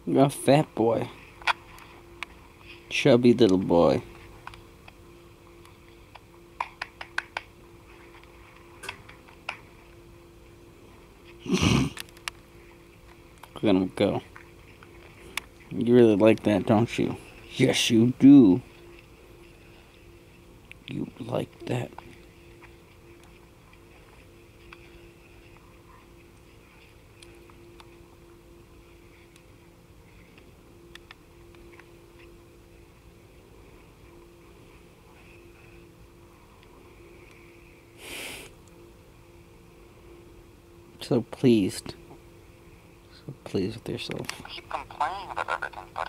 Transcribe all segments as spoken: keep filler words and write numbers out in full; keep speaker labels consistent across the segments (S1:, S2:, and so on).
S1: You're a fat boy. Chubby little boy. Look at him go. You really like that, don't you? Yes, you do. You like that. So pleased. So pleased with yourself.
S2: Keep complaining about everything, buddy.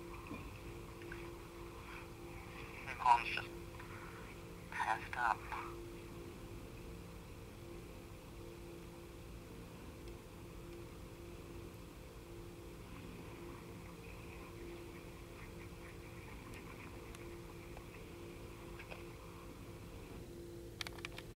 S2: Mom's just passed up.